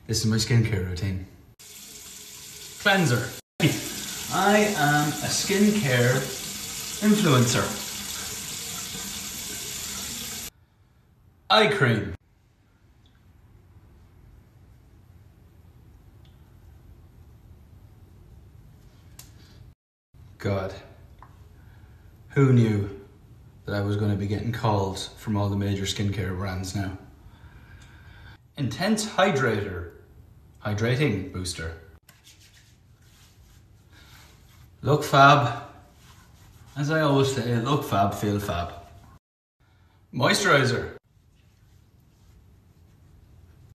This is my skincare routine. Cleanser. I am a skincare influencer. Eye cream. God, who knew that I was going to be getting calls from all the major skincare brands now? Intense hydrating booster. Look fab. As I always say, look fab, feel fab. Moisturizer.